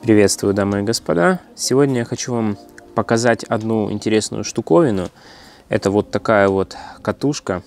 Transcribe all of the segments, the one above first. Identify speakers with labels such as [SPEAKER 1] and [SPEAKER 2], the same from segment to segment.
[SPEAKER 1] Приветствую, дамы и господа! Сегодня я хочу вам показать одну интересную штуковину. Это вот такая вот катушка.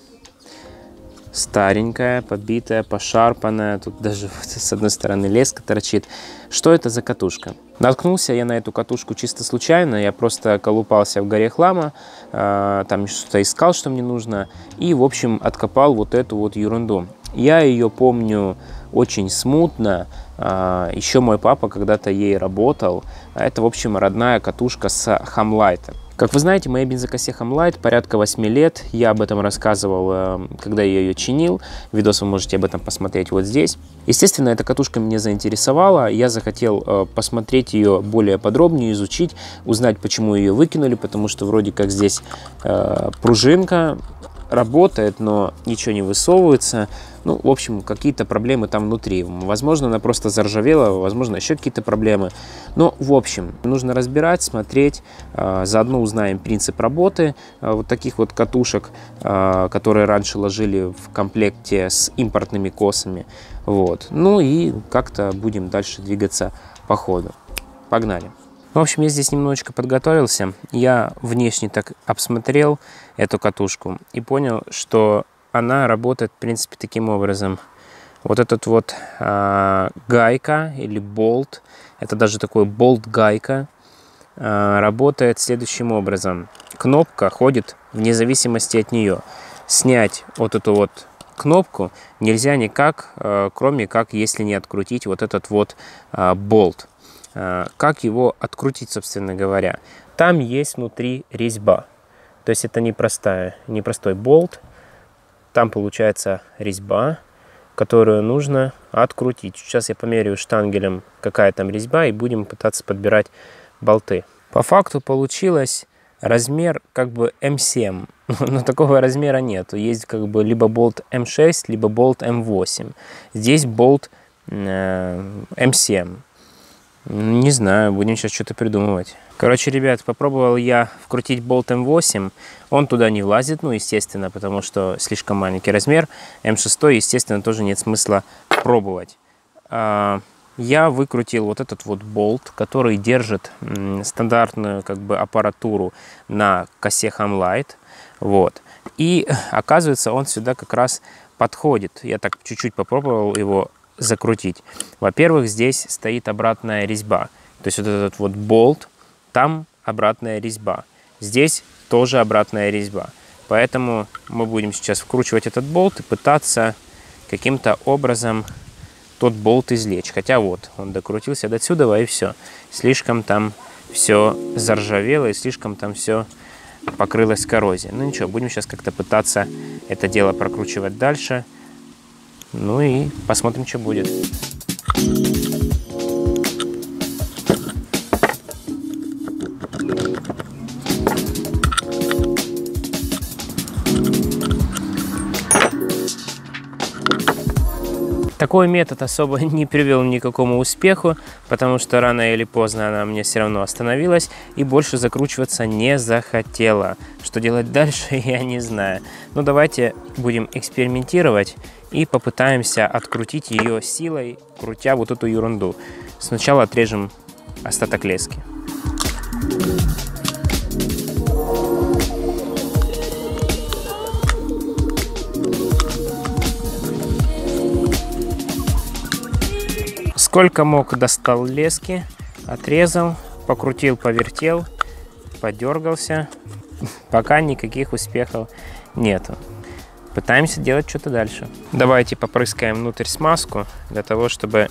[SPEAKER 1] Старенькая, побитая, пошарпанная. Тут даже с одной стороны леска торчит. Что это за катушка? Наткнулся я на эту катушку чисто случайно. Я просто колупался в горе хлама. Там что-то искал, что мне нужно. И, в общем, откопал вот эту вот ерунду. Я ее помню очень смутно. Еще мой папа когда-то ей работал. Это, в общем, родная катушка с Hamlite. Как вы знаете, моей бензокосе Hamlite порядка 8 лет. Я об этом рассказывал, когда я ее чинил. Видос вы можете об этом посмотреть вот здесь. Естественно, эта катушка меня заинтересовала. Я захотел посмотреть ее более подробнее, изучить, узнать, почему ее выкинули. Потому что вроде как здесь пружинка работает, но ничего не высовывается. Ну, в общем, какие-то проблемы там внутри. Возможно, она просто заржавела, возможно, еще какие-то проблемы. Но, в общем, нужно разбирать, смотреть. Заодно узнаем принцип работы вот таких вот катушек, которые раньше ложили в комплекте с импортными косами. Вот. Ну и как-то будем дальше двигаться по ходу. Погнали! В общем, я здесь немножечко подготовился. Я внешне так обсмотрел эту катушку и понял, что она работает, в принципе, таким образом. Вот этот вот гайка или болт, это даже такой болт-гайка, работает следующим образом. Кнопка ходит вне зависимости от нее. Снять вот эту вот кнопку нельзя никак, кроме как если не открутить вот этот вот болт. Как его открутить, собственно говоря? Там есть внутри резьба. То есть это не простой болт. Там получается резьба, которую нужно открутить. Сейчас я померяю штангелем, какая там резьба, и будем пытаться подбирать болты. По факту получилось размер как бы М7, но такого размера нету. Есть как бы либо болт М6, либо болт М8. Здесь болт М7. Не знаю, будем сейчас что-то придумывать. Короче, ребят, попробовал я вкрутить болт М8. Он туда не влазит, ну, естественно, потому что слишком маленький размер. М6, естественно, тоже нет смысла пробовать. Я выкрутил вот этот вот болт, который держит стандартную как бы аппаратуру на косе Hamlite. Вот. И оказывается, он сюда как раз подходит. Я так чуть-чуть попробовал его закрутить. Во-первых, здесь стоит обратная резьба. То есть вот этот вот болт, там обратная резьба. Здесь тоже обратная резьба. Поэтому мы будем сейчас вкручивать этот болт и пытаться каким-то образом тот болт извлечь. Хотя вот, он докрутился до сюда, и все. Слишком там все заржавело и слишком там все покрылось коррозией. Ну ничего, будем сейчас как-то пытаться это дело прокручивать дальше. Ну и посмотрим, что будет. Такой метод особо не привел ни к какому успеху, потому что рано или поздно она мне все равно остановилась и больше закручиваться не захотела. Что делать дальше, я не знаю. Но давайте будем экспериментировать и попытаемся открутить ее силой, крутя вот эту ерунду. Сначала отрежем остаток лески. Сколько мог, достал лески, отрезал, покрутил, повертел, подергался. Пока никаких успехов нету. Пытаемся делать что-то дальше. Давайте попрыскаем внутрь смазку, для того, чтобы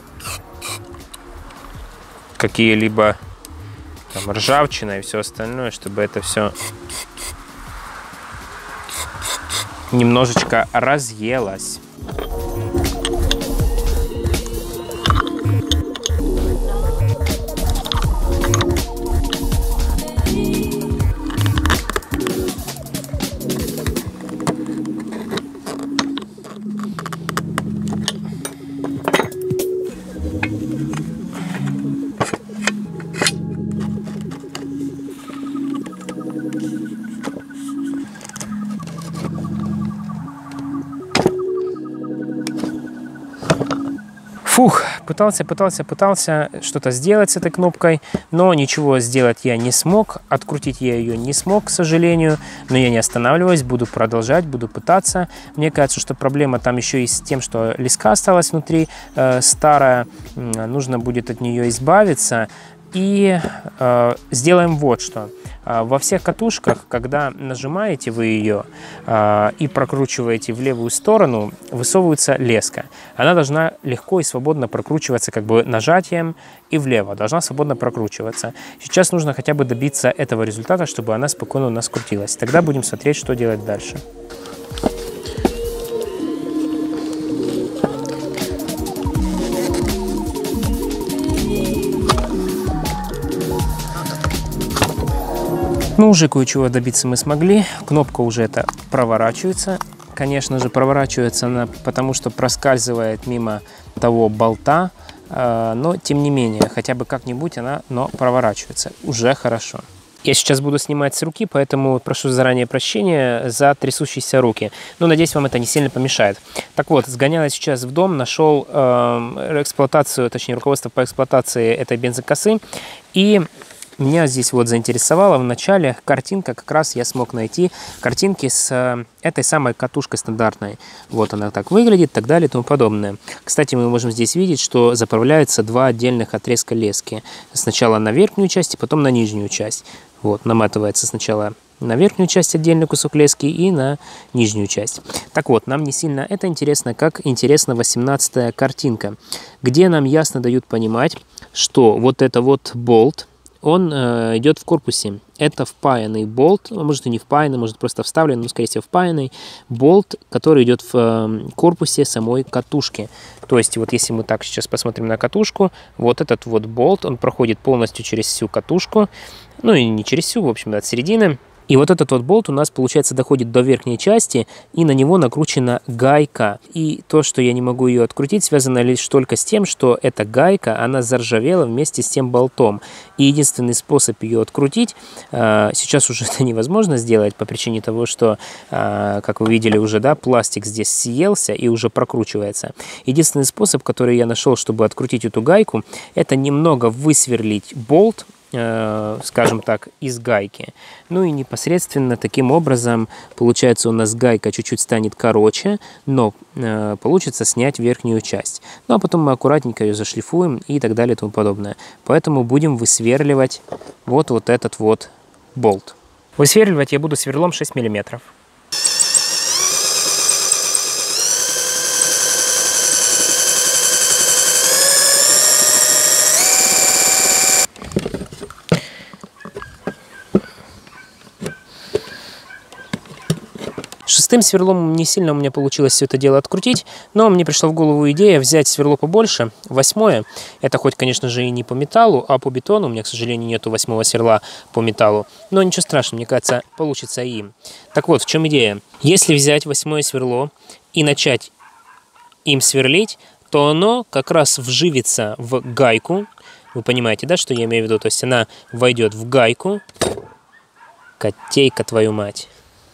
[SPEAKER 1] какие-либо там ржавчина и все остальное, чтобы это все немножечко разъелось. Пытался что-то сделать с этой кнопкой, но ничего сделать я не смог, открутить я ее не смог, к сожалению, но я не останавливаюсь, буду продолжать, буду пытаться. Мне кажется, что проблема там еще и с тем, что леска осталась внутри, старая, нужно будет от нее избавиться. И сделаем вот что. Во всех катушках, когда нажимаете вы ее и прокручиваете в левую сторону, высовывается леска. Она должна легко и свободно прокручиваться как бы нажатием и влево. Должна свободно прокручиваться. Сейчас нужно хотя бы добиться этого результата, чтобы она спокойно у нас крутилась. Тогда будем смотреть, что делать дальше. Ну, уже кое-чего добиться мы смогли. Кнопка уже это проворачивается. Конечно же, проворачивается она, потому что проскальзывает мимо того болта. Но, тем не менее, хотя бы как-нибудь она, но проворачивается. Уже хорошо. Я сейчас буду снимать с руки, поэтому прошу заранее прощения за трясущиеся руки. Но, надеюсь, вам это не сильно помешает. Так вот, сгонял я сейчас в дом, нашел эксплуатацию, точнее, руководство по эксплуатации этой бензокосы. И меня здесь вот заинтересовала в начале картинка, как раз я смог найти картинки с этой самой катушкой стандартной. Вот она так выглядит, так далее и тому подобное. Кстати, мы можем здесь видеть, что заправляются два отдельных отрезка лески. Сначала на верхнюю часть, и потом на нижнюю часть. Вот, наматывается сначала на верхнюю часть отдельный кусок лески и на нижнюю часть. Так вот, нам не сильно это интересно, как интересна 18-я картинка, где нам ясно дают понимать, что вот это вот болт, он идет в корпусе. Это впаянный болт, может и не впаянный, может просто вставленный, но скорее всего впаянный болт, который идет в корпусе самой катушки. То есть вот если мы так сейчас посмотрим на катушку, вот этот вот болт, он проходит полностью через всю катушку, ну и не через всю, в общем, от середины. И вот этот вот болт у нас, получается, доходит до верхней части, и на него накручена гайка. И то, что я не могу ее открутить, связано лишь только с тем, что эта гайка, она заржавела вместе с тем болтом. И единственный способ ее открутить, сейчас уже это невозможно сделать по причине того, что, как вы видели уже, да, пластик здесь съелся и уже прокручивается. Единственный способ, который я нашел, чтобы открутить эту гайку, это немного высверлить болт, скажем так, из гайки. Ну и непосредственно таким образом, получается, у нас гайка чуть-чуть станет короче, но получится снять верхнюю часть. Ну а потом мы аккуратненько ее зашлифуем и так далее и тому подобное. Поэтому будем высверливать вот этот вот болт. Высверливать я буду сверлом 6 мм. Шестым сверлом не сильно у меня получилось все это дело открутить, но мне пришла в голову идея взять сверло побольше, 8-е. Это хоть, конечно же, и не по металлу, а по бетону. У меня, к сожалению, нету 8-го сверла по металлу. Но ничего страшного, мне кажется, получится и им. Так вот, в чем идея? Если взять 8-е сверло и начать им сверлить, то оно как раз вживится в гайку. Вы понимаете, да, что я имею в виду? То есть она войдет в гайку. Котейка, твою мать.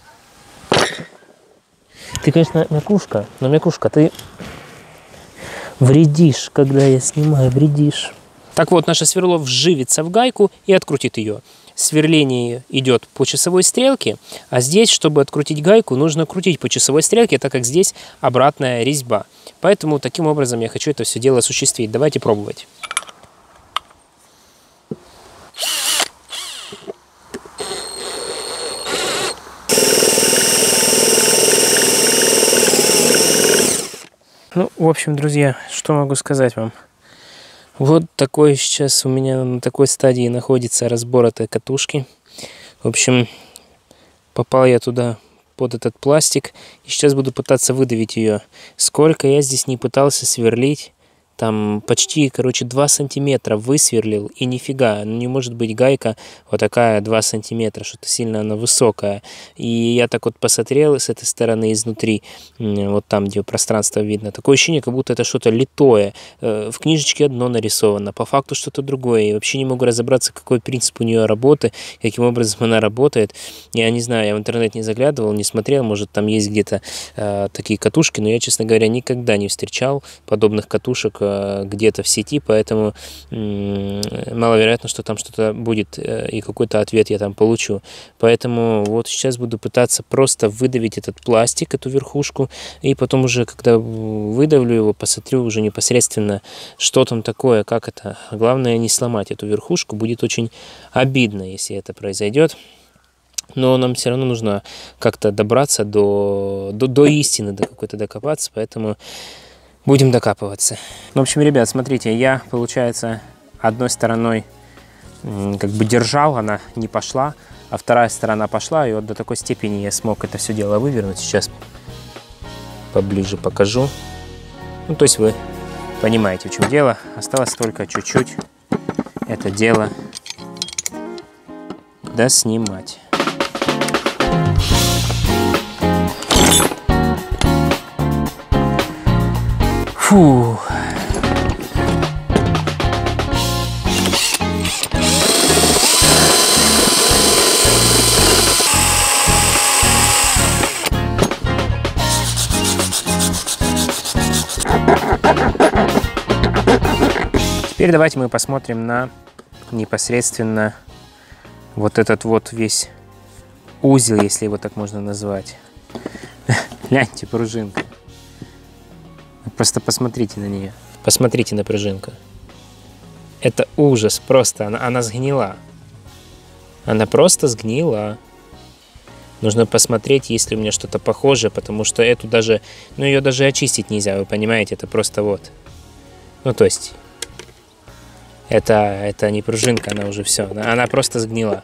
[SPEAKER 1] Ты, конечно, мякушка, но, мякушка, ты вредишь, когда я снимаю, вредишь. Так вот, наше сверло вживится в гайку и открутит ее. Сверление идет по часовой стрелке, а здесь, чтобы открутить гайку, нужно крутить по часовой стрелке, так как здесь обратная резьба. Поэтому таким образом я хочу это все дело осуществить. Давайте пробовать. Ну, в общем, друзья, что могу сказать вам? Вот такой сейчас у меня на такой стадии находится разбор этой катушки. В общем, попал я туда под этот пластик и сейчас буду пытаться выдавить ее. Сколько я здесь не пытался сверлить, там почти, короче, 2 сантиметра высверлил, и нифига, ну не может быть гайка вот такая 2 сантиметра, что-то сильно она высокая. И я так вот посмотрел с этой стороны изнутри, вот там, где пространство видно, такое ощущение, как будто это что-то литое. В книжечке одно нарисовано, по факту что-то другое. И вообще не могу разобраться, какой принцип у нее работы, каким образом она работает. Я не знаю, я в интернет не заглядывал, не смотрел, может там есть где-то такие катушки, но я, честно говоря, никогда не встречал подобных катушек где-то в сети, поэтому маловероятно, что там что-то будет и какой-то ответ я там получу. Поэтому вот сейчас буду пытаться просто выдавить этот пластик, эту верхушку, и потом уже, когда выдавлю его, посмотрю уже непосредственно, что там такое, как это. Главное не сломать эту верхушку, будет очень обидно, если это произойдет. Но нам все равно нужно как-то добраться до истины, до какой-то докопаться, поэтому будем докапываться. В общем, ребят, смотрите, я, получается, одной стороной как бы держал, она не пошла, а вторая сторона пошла, и вот до такой степени я смог это все дело вывернуть. Сейчас поближе покажу. Ну, то есть вы понимаете, в чем дело. Осталось только чуть-чуть это дело доснимать. Фу. Теперь давайте мы посмотрим на непосредственно вот этот вот весь узел, если его так можно назвать. Гляньте, пружинка. Просто посмотрите на нее. Посмотрите на пружинку. Это ужас просто. Она сгнила. Она просто сгнила. Нужно посмотреть, есть ли у меня что-то похожее, потому что эту даже... Ну, ее даже очистить нельзя, вы понимаете? Это просто вот. Ну, то есть... Это не пружинка, она уже все. Она просто сгнила.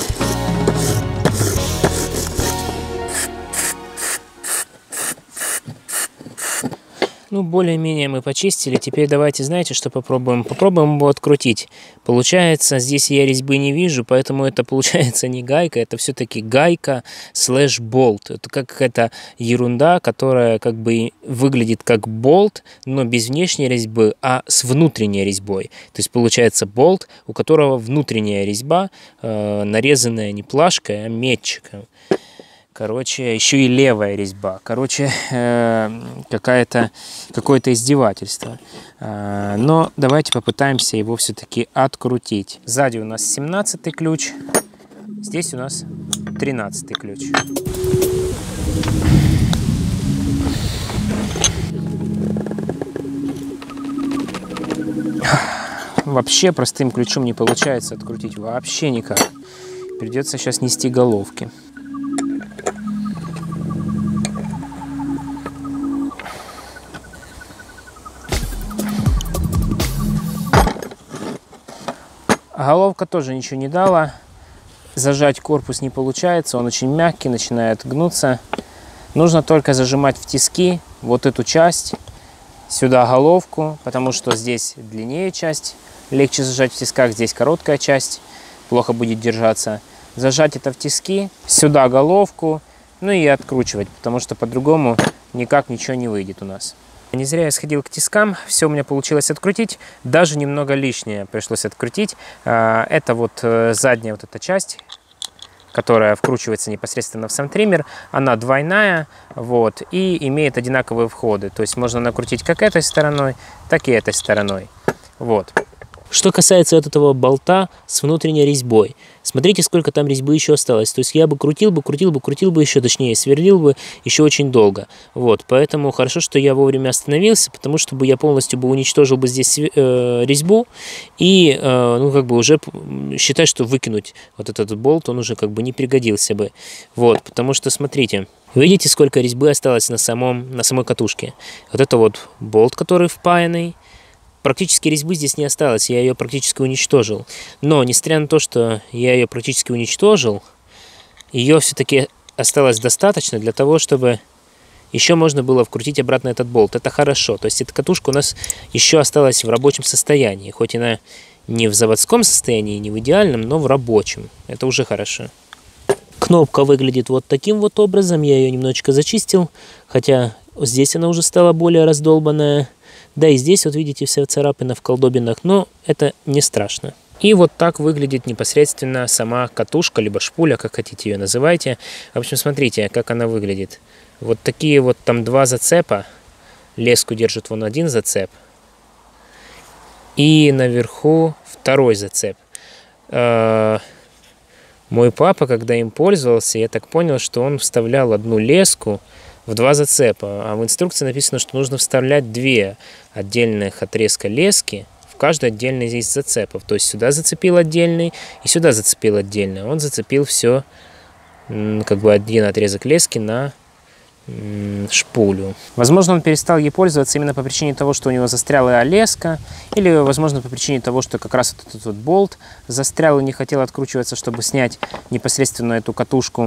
[SPEAKER 1] Ну, более-менее мы почистили. Теперь давайте, знаете, что попробуем? Попробуем его открутить. Получается, здесь я резьбы не вижу, поэтому это получается не гайка, это все-таки гайка слэш болт. Это как какая-то ерунда, которая как бы выглядит как болт, но без внешней резьбы, а с внутренней резьбой. То есть получается болт, у которого внутренняя резьба, нарезанная не плашкой, а метчиком. Короче, еще и левая резьба. Короче, какое-то издевательство. Но давайте попытаемся его все-таки открутить. Сзади у нас 17-й ключ. Здесь у нас 13-й ключ. Вообще простым ключом не получается открутить вообще никак. Придется сейчас нести головки. Головка тоже ничего не дала. Зажать корпус не получается. Он очень мягкий, начинает гнуться. Нужно только зажимать в тиски вот эту часть. Сюда головку, потому что здесь длиннее часть. Легче зажать в тисках. Здесь короткая часть. Плохо будет держаться. Зажать это в тиски. Сюда головку. Ну и откручивать, потому что по-другому никак ничего не выйдет у нас. Не зря я сходил к тискам, все у меня получилось открутить, даже немного лишнее пришлось открутить. Это вот задняя вот эта часть, которая вкручивается непосредственно в сам триммер, она двойная, вот, и имеет одинаковые входы. То есть можно накрутить как этой стороной, так и этой стороной. Вот. Что касается вот этого болта с внутренней резьбой, смотрите, сколько там резьбы еще осталось. То есть я бы крутил бы еще, точнее, сверлил бы еще очень долго. Вот, поэтому хорошо, что я вовремя остановился, потому что я полностью бы уничтожил бы здесь резьбу и, ну, как бы уже считать, что выкинуть вот этот болт, он уже как бы не пригодился бы. Вот, потому что, смотрите, видите, сколько резьбы осталось на самой катушке. Вот это вот болт, который впаянный. Практически резьбы здесь не осталось, я ее практически уничтожил. Но, несмотря на то, что я ее практически уничтожил, ее все-таки осталось достаточно для того, чтобы еще можно было вкрутить обратно этот болт. Это хорошо. То есть эта катушка у нас еще осталась в рабочем состоянии. Хоть она не в заводском состоянии, не в идеальном, но в рабочем. Это уже хорошо. Кнопка выглядит вот таким вот образом. Я ее немножечко зачистил, хотя здесь она уже стала более раздолбанная. Да, и здесь вот видите все царапины в колдобинах, но это не страшно. И вот так выглядит непосредственно сама катушка, либо шпуля, как хотите ее называйте. В общем, смотрите, как она выглядит. Вот такие вот там два зацепа. Леску держит вон один зацеп. И наверху второй зацеп. Мой папа, когда им пользовался, я так понял, что он вставлял одну леску в 2 зацепа. А в инструкции написано, что нужно вставлять 2 отдельных отрезка лески в каждый отдельный из зацепов. То есть сюда зацепил отдельный и сюда зацепил отдельно. Он зацепил все, как бы один отрезок лески на шпулю. Возможно, он перестал ей пользоваться именно по причине того, что у него застряла леска, или, возможно, по причине того, что как раз этот болт застрял и не хотел откручиваться, чтобы снять непосредственно эту катушку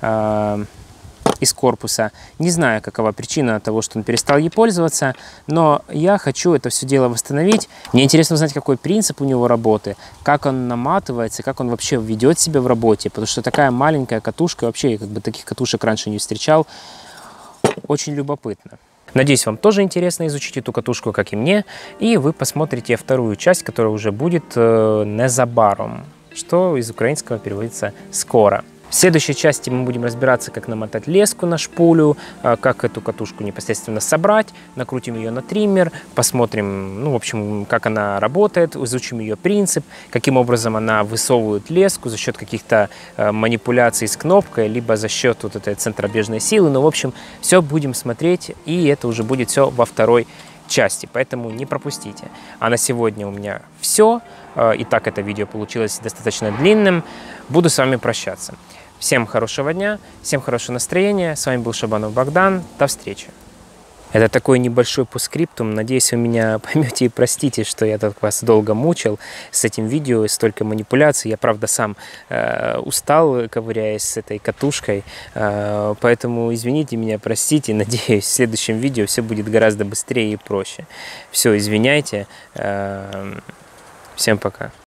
[SPEAKER 1] из корпуса. Не знаю, какова причина того, что он перестал ей пользоваться, но я хочу это все дело восстановить. Мне интересно узнать, какой принцип у него работы, как он наматывается, как он вообще ведет себя в работе, потому что такая маленькая катушка, вообще я как бы таких катушек раньше не встречал. Очень любопытно. Надеюсь, вам тоже интересно изучить эту катушку, как и мне, и вы посмотрите вторую часть, которая уже будет «незабаром», что из украинского переводится «скоро». В следующей части мы будем разбираться, как намотать леску на шпулю, как эту катушку непосредственно собрать, накрутим ее на триммер, посмотрим, в общем, как она работает, изучим ее принцип, каким образом она высовывает леску за счет каких-то манипуляций с кнопкой, либо за счет вот этой центробежной силы. В общем, все будем смотреть, и это уже будет все во второй части, поэтому не пропустите. А на сегодня у меня все. И так это видео получилось достаточно длинным. Буду с вами прощаться. Всем хорошего дня, всем хорошего настроения. С вами был Шабанов Богдан. До встречи. Это такой небольшой постскриптум. Надеюсь, вы меня поймете и простите, что я так вас долго мучил с этим видео, столько манипуляций. Я, правда, сам устал, ковыряясь с этой катушкой. Поэтому извините меня, простите. Надеюсь, в следующем видео все будет гораздо быстрее и проще. Все, извиняйте. Всем пока.